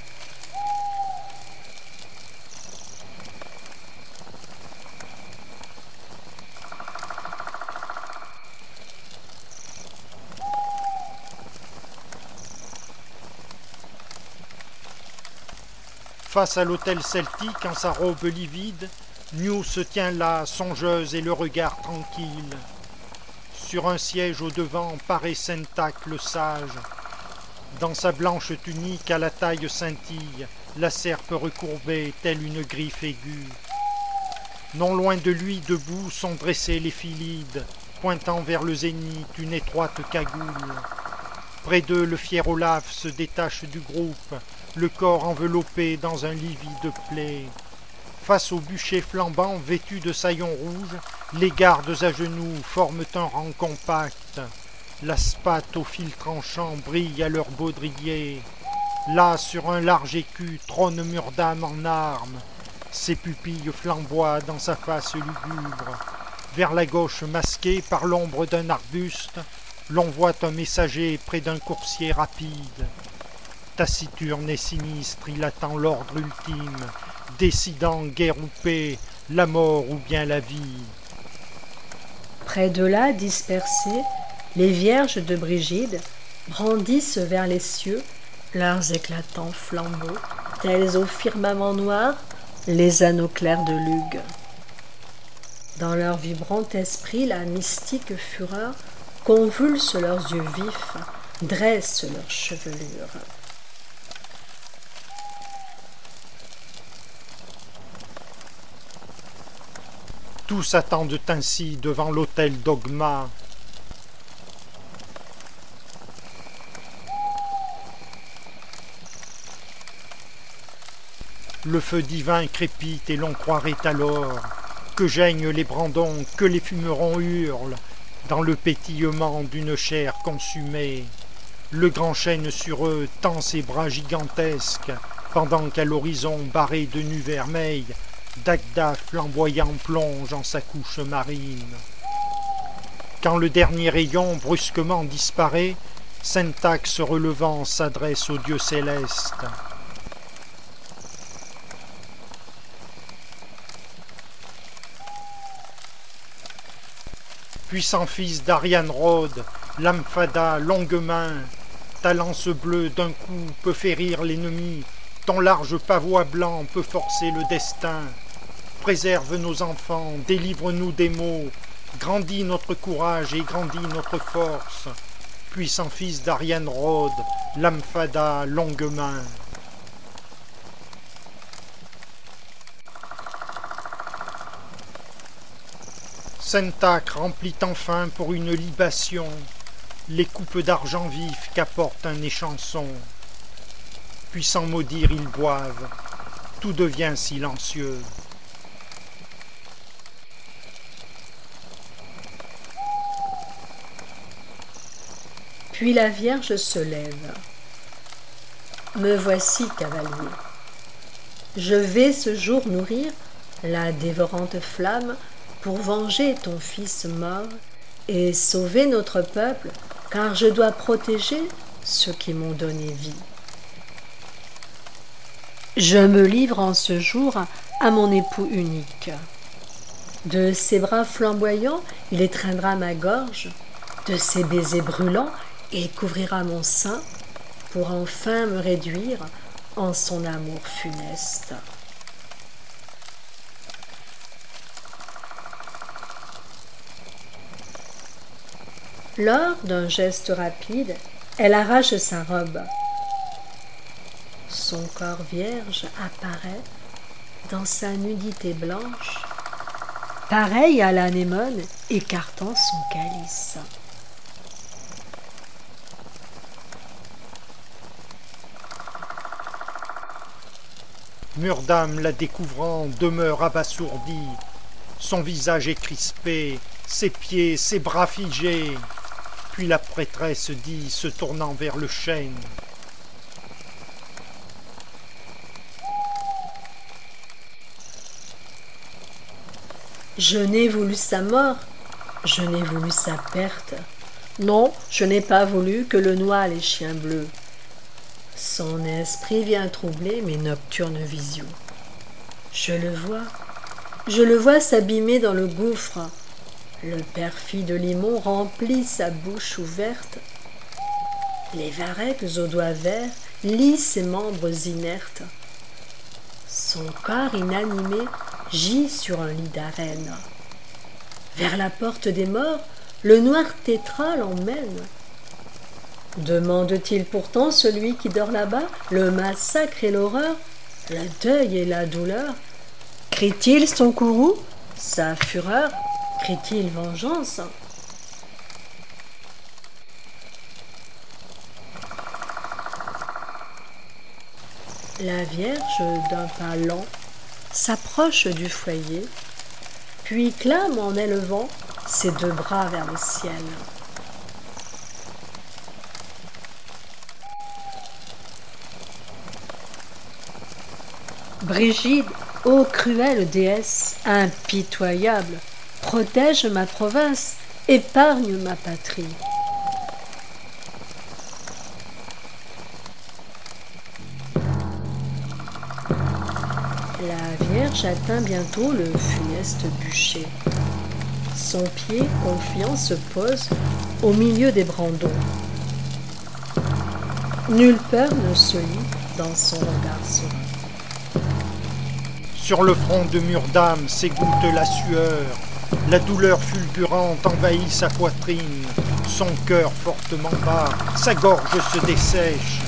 Face à l'autel celtique, en sa robe livide, New se tient là, songeuse et le regard tranquille. Sur un siège au devant paraît Sentac le sage. Dans sa blanche tunique à la taille scintille, la serpe recourbée telle une griffe aiguë. Non loin de lui, debout, sont dressés les Philides, pointant vers le zénith une étroite cagoule. Près d'eux, le fier Olaf se détache du groupe, le corps enveloppé dans un livide plaid. Face au bûcher flambant, vêtu de saillons rouges, les gardes à genoux forment un rang compact. La spate au fil tranchant brille à leur baudrier. Là, sur un large écu, trône Murdam en armes. Ses pupilles flamboient dans sa face lugubre. Vers la gauche, masqué par l'ombre d'un arbuste, l'on voit un messager près d'un coursier rapide. Taciturne et sinistre, il attend l'ordre ultime, décidant guerre ou paix, la mort ou bien la vie.
Près de là, dispersées, les vierges de Brigide brandissent vers les cieux leurs éclatants flambeaux tels au firmament noir les anneaux clairs de Lugh. Dans leur vibrant esprit, la mystique fureur convulse leurs yeux vifs, dresse leurs chevelures.
Tous attendent ainsi devant l'autel dogma. Le feu divin crépite et l'on croirait alors que geignent les brandons, que les fumerons hurlent dans le pétillement d'une chair consumée. Le grand chêne sur eux tend ses bras gigantesques, pendant qu'à l'horizon barré de nues vermeilles, Dagda flamboyant plonge en sa couche marine. Quand le dernier rayon brusquement disparaît, Syntaxe relevant s'adresse au Dieu céleste. Puissant fils d'Arianrhod, l'Amphada, longue main, ta lance bleue d'un coup peut férir l'ennemi, ton large pavois blanc peut forcer le destin. Préserve nos enfants, délivre-nous des maux, grandis notre courage et grandis notre force. Puissant fils d'Arianrhod, l'Amphada, longue main. Syntaque remplit enfin pour une libation les coupes d'argent vif qu'apporte un échanson. Puis sans maudire ils boivent, tout devient silencieux.
Puis la Vierge se lève. Me voici, cavalier. Je vais ce jour nourrir la dévorante flamme pour venger ton fils mort et sauver notre peuple, car je dois protéger ceux qui m'ont donné vie. Je me livre en ce jour à mon époux unique. De ses bras flamboyants, il étreindra ma gorge, de ses baisers brûlants, il couvrira mon sein pour enfin me réduire en son amour funeste. Lors d'un geste rapide, elle arrache sa robe. Son corps vierge apparaît dans sa nudité blanche, pareil à l'anémone écartant son calice.
Murdam, la découvrant, demeure abasourdie. Son visage est crispé, ses pieds, ses bras figés. Puis la prêtresse dit, se tournant vers le chêne.
Je n'ai voulu sa mort, je n'ai voulu sa perte. Non, je n'ai pas voulu que le noie les chiens bleus. Son esprit vient troubler mes nocturnes visions. Je le vois, je le vois s'abîmer dans le gouffre. Le perfide limon remplit sa bouche ouverte. Les varechs aux doigts verts lient ses membres inertes. Son corps inanimé gît sur un lit d'arène. Vers la porte des morts, le noir tétra l'emmène. Demande-t-il pourtant celui qui dort là-bas le massacre et l'horreur, le deuil et la douleur? Crie-t-il son courroux, sa fureur? Crie-t-il vengeance? La Vierge, d'un pas lent, s'approche du foyer, puis clame en élevant ses deux bras vers le ciel. Brigide, ô cruelle déesse, impitoyable, protège ma province, épargne ma patrie. La Vierge atteint bientôt le funeste bûcher. Son pied confiant se pose au milieu des brandons. Nulle peur ne se lie dans son regard serein.
Sur le front de Murdam s'égoutte la sueur, la douleur fulgurante envahit sa poitrine, son cœur fortement bat, sa gorge se dessèche.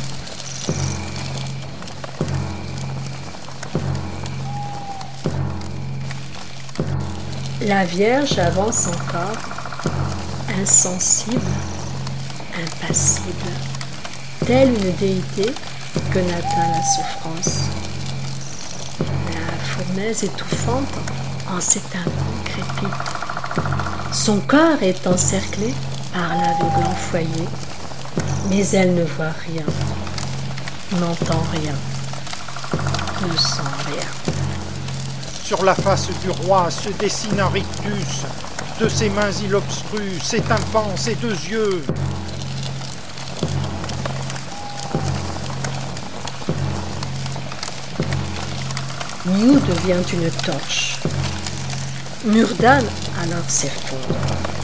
La Vierge avance encore, insensible, impassible, telle une déité que n'atteint la souffrance. La fournaise étouffante en s'éteignant crépite. Son corps est encerclé par l'aveuglant foyer, mais elle ne voit rien, n'entend rien, ne sent rien.
Sur la face du roi se dessine un rictus. De ses mains il obstrue ses tympans, ses deux yeux.
Niu devient une torche. Murdam alors s'effondre.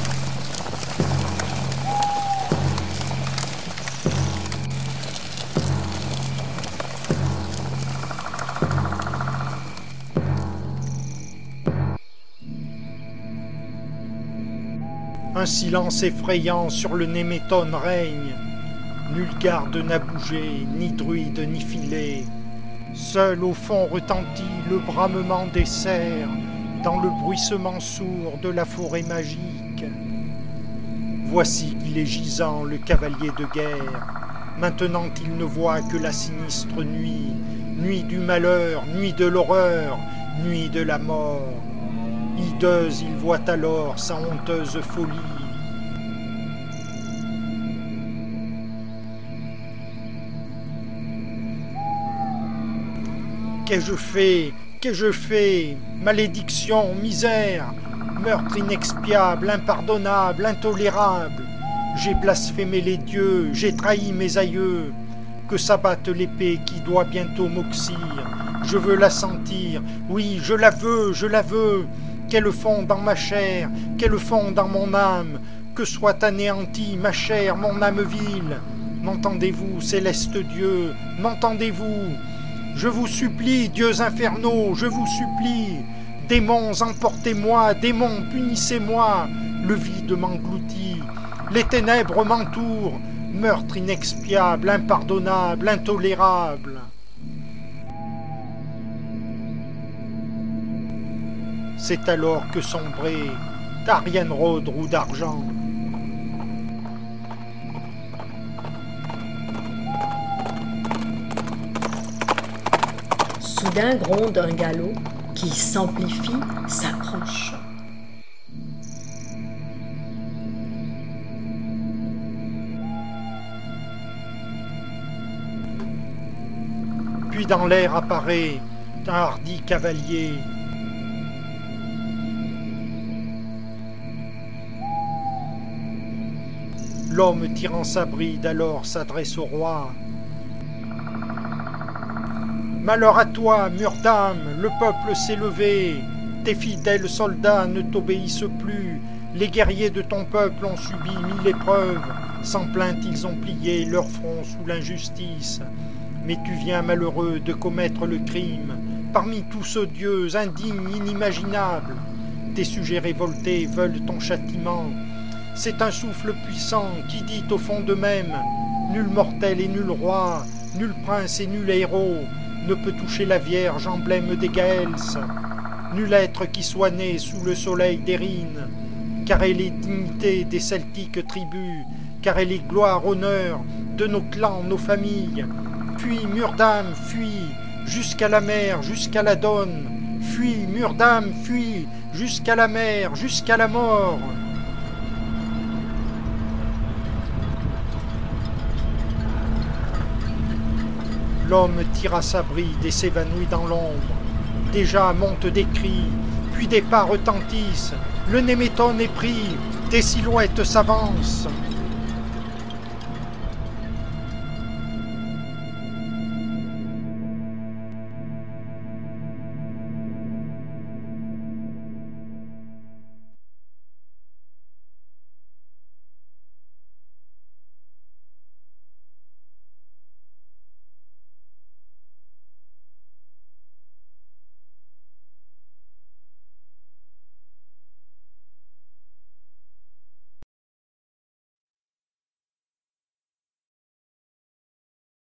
Un silence effrayant sur le Néméton règne. Nul garde n'a bougé, ni druide ni filet. Seul au fond retentit le bramement des cerfs dans le bruissement sourd de la forêt magique. Voici qu'il est gisant, le cavalier de guerre. Maintenant il ne voit que la sinistre nuit, nuit du malheur, nuit de l'horreur, nuit de la mort. Hideuse, il voit alors sa honteuse folie. Qu'ai-je fait? Qu'ai-je fait? Malédiction, misère, meurtre inexpiable, impardonnable, intolérable. J'ai blasphémé les dieux, j'ai trahi mes aïeux. Que s'abatte l'épée qui doit bientôt m'oxyre. Je veux la sentir, oui, je la veux, je la veux. Qu'elle fonde dans ma chair, qu'elle fonde dans mon âme, que soit anéantie ma chair, mon âme vile. M'entendez-vous, céleste Dieu, m'entendez-vous? Je vous supplie, dieux infernaux, je vous supplie. Démons, emportez-moi, démons, punissez-moi. Le vide m'engloutit, les ténèbres m'entourent. Meurtre inexpiable, impardonnable, intolérable. C'est alors que sombrait d'Arienrod roue d'argent.
Soudain gronde un galop qui s'amplifie, s'approche.
Puis dans l'air apparaît un hardi cavalier. L'homme tirant sa bride alors s'adresse au roi. Malheur à toi, Murdam, le peuple s'est levé. Tes fidèles soldats ne t'obéissent plus. Les guerriers de ton peuple ont subi mille épreuves. Sans plainte, ils ont plié leur front sous l'injustice. Mais tu viens malheureux de commettre le crime. Parmi tous ceux dieux indignes, inimaginables. Tes sujets révoltés veulent ton châtiment. C'est un souffle puissant qui dit au fond d'eux-mêmes: nul mortel et nul roi, nul prince et nul héros ne peut toucher la Vierge, emblème des Gaëls. Nul être qui soit né sous le soleil d'Érine, car elle est dignité des celtiques tribus, car elle est gloire, honneur de nos clans, nos familles. Fuis, Murdam, fuis, jusqu'à la mer, jusqu'à la Donne. Fuis, Murdam, fuis, jusqu'à la mer, jusqu'à la mort. L'homme tira sa bride et s'évanouit dans l'ombre. Déjà montent des cris, puis des pas retentissent. Le Néméton est pris, des silhouettes s'avancent.